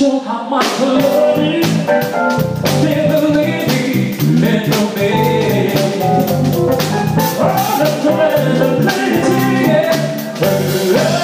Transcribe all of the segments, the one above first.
show how much I love you. They believe me, they know me. All the friends are plenty, yeah.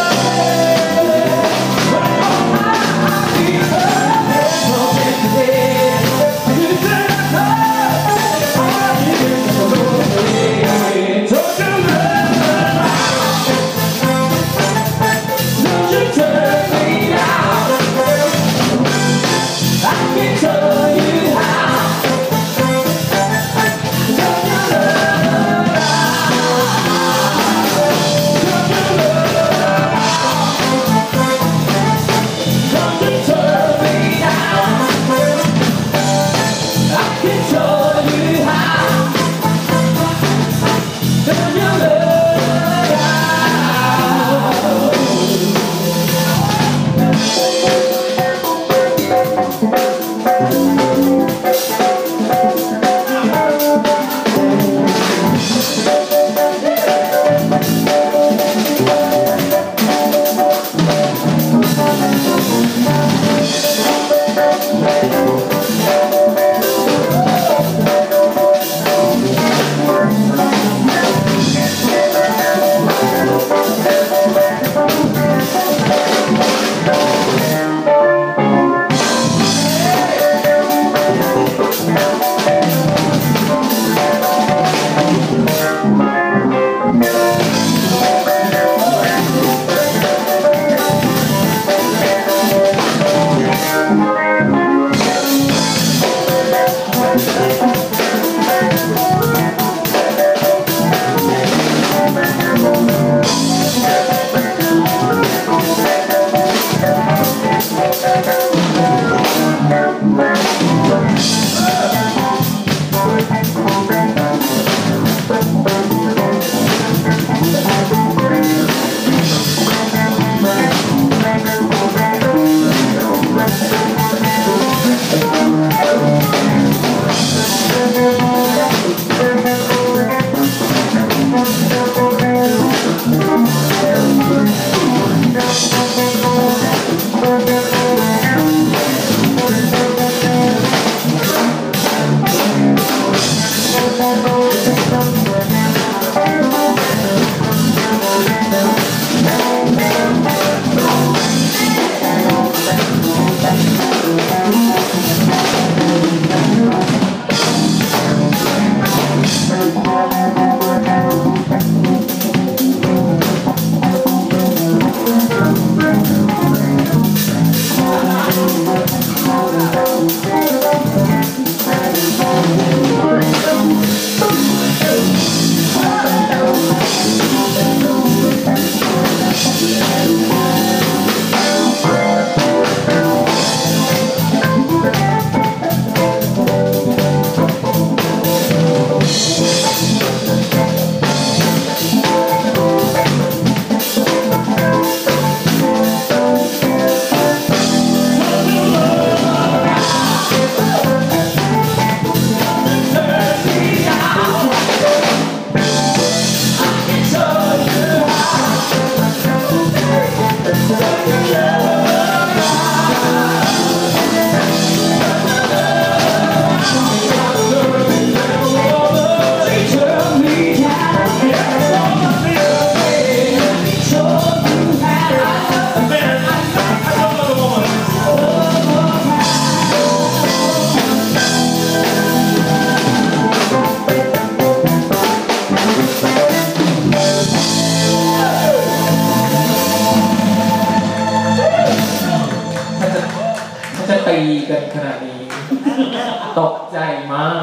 ตีกันขนาดนี้ตกใจมาก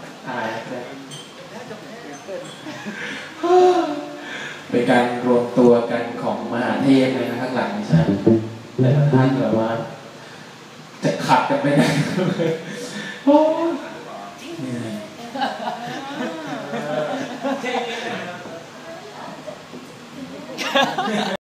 เป็นการรวมตัวกันของมหาเทพเลยนะข้างหลังใช่แต่ละท่านแบบว่าจะขัดกันไปไหนเลย